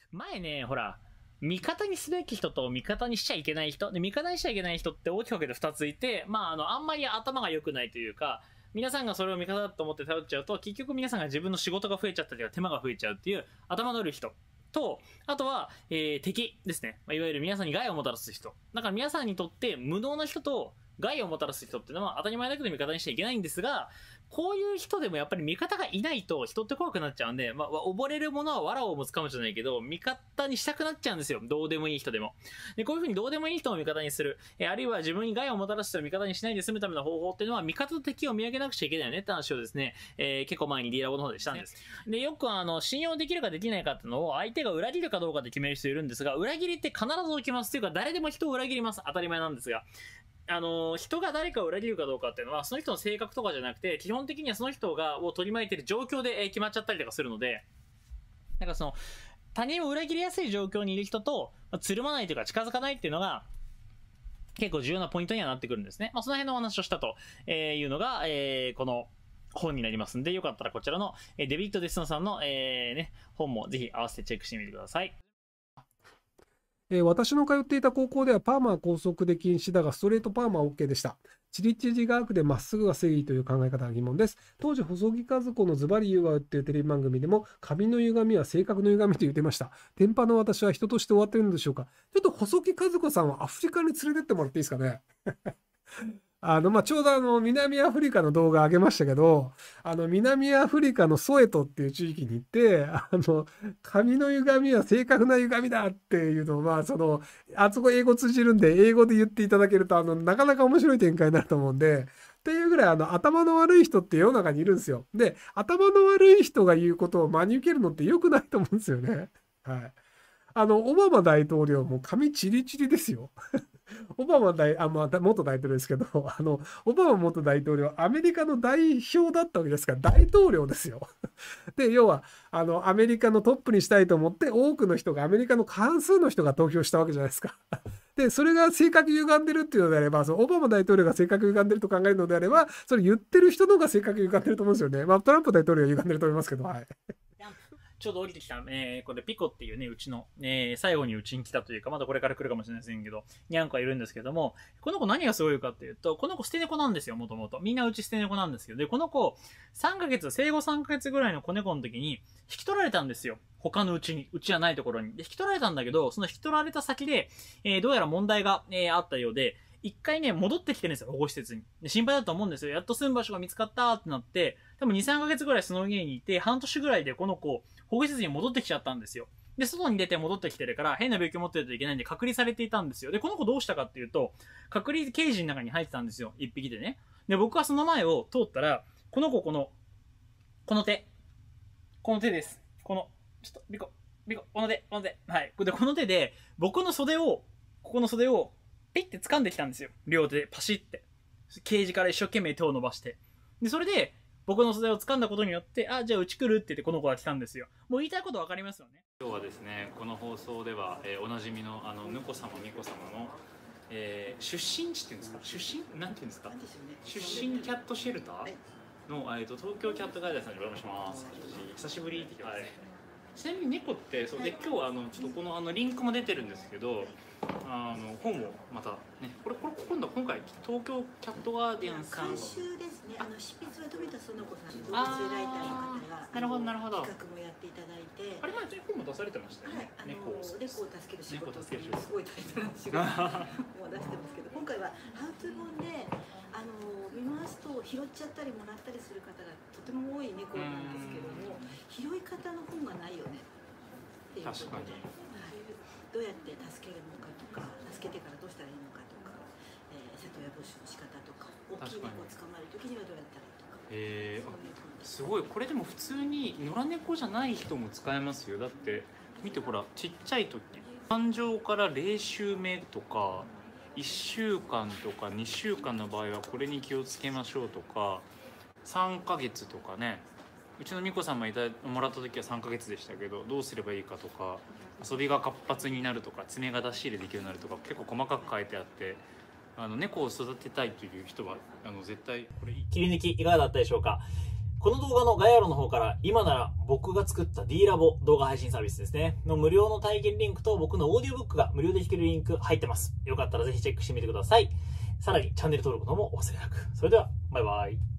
前ね、ほら、味方にすべき人と味方にしちゃいけない人。で、味方にしちゃいけない人って大きく分けて2ついて、あんまり頭が良くないというか、皆さんがそれを味方だと思って頼っちゃうと、結局皆さんが自分の仕事が増えちゃったりとか手間が増えちゃうっていう頭の悪い人。と、あとは、敵ですね。いわゆる皆さんに害をもたらす人。だから皆さんにとって無能な人と害をもたらす人っていうのは当たり前だけど味方にしちゃいけないんですが、こういう人でもやっぱり味方がいないと人って怖くなっちゃうんで、溺れる者は藁をもつかむじゃないけど、味方にしたくなっちゃうんですよ。どうでもいい人でも。で、こういう風にどうでもいい人を味方にする。あるいは自分に害をもたらす人を味方にしないで済むための方法っていうのは、味方と敵を見分けなくちゃいけないよねって話をですね、結構前にディーラボの方でしたんです。で、よく信用できるかできないかっていうのを相手が裏切るかどうかで決める人いるんですが、裏切りって必ず起きます。というか、誰でも人を裏切ります。当たり前なんですが。人が誰かを裏切るかどうかっていうのは、その人の性格とかじゃなくて、基本的にはその人を取り巻いている状況で決まっちゃったりとかするので、なんか他人を裏切りやすい状況にいる人と、つるまないというか近づかないっていうのが、結構重要なポイントにはなってくるんですね。その辺のお話をしたというのが、この本になりますんで、よかったらこちらのデビッド・デスノさんの、本もぜひ合わせてチェックしてみてください。 私の通っていた高校ではパーマは校則で禁止だがストレートパーマは OK でした。チリチリが悪でまっすぐが正義という考え方が疑問です。当時細木和子のズバリ言うわっていうテレビ番組でも髪の歪みは性格の歪みと言ってました。天パの私は人として終わっているのでしょうか。ちょっと細木和子さんはアフリカに連れてってもらっていいですかね。ちょうど南アフリカの動画上げましたけど、南アフリカのソエトっていう地域に行って、髪の歪みは正確な歪みだっていうのを、あそこ英語通じるんで、英語で言っていただけると、なかなか面白い展開になると思うんで、っていうぐらい、頭の悪い人って世の中にいるんですよ。で、頭の悪い人が言うことを真に受けるのって良くないと思うんですよね。はい。オバマ大統領も髪チリチリですよ。オバマ元大統領ですけど、オバマ元大統領、アメリカの代表だったわけですから、大統領ですよ。で、要は、アメリカのトップにしたいと思って、多くの人が、アメリカの過半数の人が投票したわけじゃないですか。で、それが性格歪んでるっていうのであれば、オバマ大統領が性格歪んでると考えるのであれば、それ言ってる人の方が性格歪んでると思うんですよね。トランプ大統領は歪んでると思いますけど、はい。 ちょうど降りてきた、これピコっていうね、うちの、最後にうちに来たというか、まだこれから来るかもしれませんけど、にゃんこがいるんですけども、この子何がすごいかっていうと、この子捨て猫なんですよ、もともと。みんなうち捨て猫なんですけど、で、この子、3ヶ月、生後3ヶ月ぐらいの子猫の時に、引き取られたんですよ。他のうちに、うちじゃないところに。で、引き取られたんだけど、その引き取られた先で、どうやら問題が、あったようで、一回ね、戻ってきてるんですよ、保護施設に。で、心配だと思うんですよ。やっと住む場所が見つかったってなって、多分2、3ヶ月ぐらいその家にいて、半年ぐらいでこの子、保護施設に戻ってきちゃったんですよ。で、外に出て戻ってきてるから、変な病気を持ってるといけないんで隔離されていたんですよ。で、この子どうしたかっていうと、隔離ケージの中に入ってたんですよ。一匹でね。で、僕はその前を通ったら、この子、この手です。ちょっと、ビコ、この手。はい。で、この手で、僕の袖を、ここの袖を、ピッて掴んできたんですよ。両手で、パシッて。ケージから一生懸命手を伸ばして。で、それで、僕の袖を掴んだことによって、じゃあうち来るって言ってこの子が来たんですよ。もう言いたいこと分かりますよね。今日はですね、この放送では、おなじみのぬこ様、みこ様の、出身地っていうんですか、なんていうんですか、出身キャットシェルターの、東京キャットガイダーさんにお邪魔します。久しぶりって言ってますね。ちなみに猫ってそうで、今日はちょっとこのリンクも出てるんですけど、本をまたね、これ今回東京キャットガーディアンさん監修ですね。執筆は富田園子さん、動物ライターの方がなるほど企画もやっていただいて、 あれ前本も出されてましたよね。 猫を助ける仕事っていう猫を助ける仕事すごい大変な仕事も出してますけど、今回はハウツー本で見回すと拾っちゃったりもらったりする方がとても多い猫なんですけども、拾い方の本がないよねっていうことで、 確かに、 どうやって助けるのかとか、助けてからどうしたらいいのかとか、里親募集の仕方とか、大きい猫を捕まえるときにはどうやったらいいとか。 すごい。これでも普通に野良猫じゃない人も使えますよ。だって見てほら、ちっちゃい時誕生から0週目とか1週間とか2週間の場合はこれに気をつけましょうとか、3ヶ月とかね、うちのみこさんももらった時は3ヶ月でしたけど、どうすればいいかとか、遊びが活発になるとか、爪が出し入れできるようになるとか、結構細かく書いてあって、猫を育てたいという人は絶対これ切り抜きいかがだったでしょうか。 この動画の概要欄の方から、今なら僕が作った D ラボ動画配信サービスですね。の無料の体験リンクと僕のオーディオブックが無料で弾けるリンク入ってます。よかったらぜひチェックしてみてください。さらにチャンネル登録の方もお忘れなく。それでは、バイバイ。